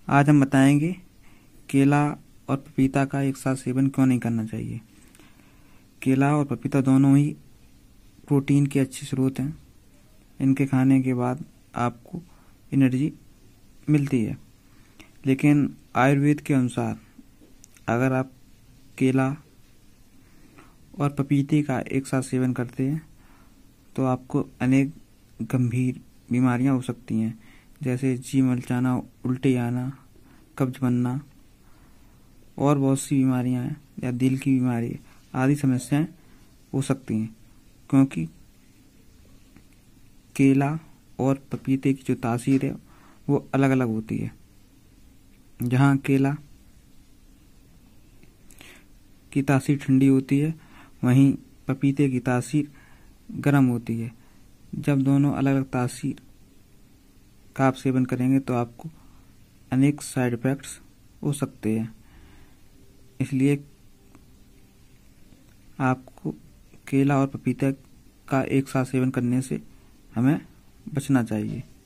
आज हम बताएंगे केला और पपीता का एक साथ सेवन क्यों नहीं करना चाहिए। केला और पपीता दोनों ही प्रोटीन के अच्छे स्रोत हैं। इनके खाने के बाद आपको एनर्जी मिलती है, लेकिन आयुर्वेद के अनुसार अगर आप केला और पपीते का एक साथ सेवन करते हैं तो आपको अनेक गंभीर बीमारियां हो सकती हैं, जैसे जी मलचाना, उल्टी आना, कब्ज बनना और बहुत सी बीमारियां हैं, या दिल की बीमारी आदि समस्याएं हो सकती हैं, क्योंकि केला और पपीते की जो तासीर है वो अलग अलग होती है। जहाँ केला की तासीर ठंडी होती है, वहीं पपीते की तासीर गर्म होती है। जब दोनों अलग अलग तासीर का आप सेवन करेंगे तो आपको अनेक साइड इफ़ेक्ट्स हो सकते हैं। इसलिए आपको केला और पपीता का एक साथ सेवन करने से हमें बचना चाहिए।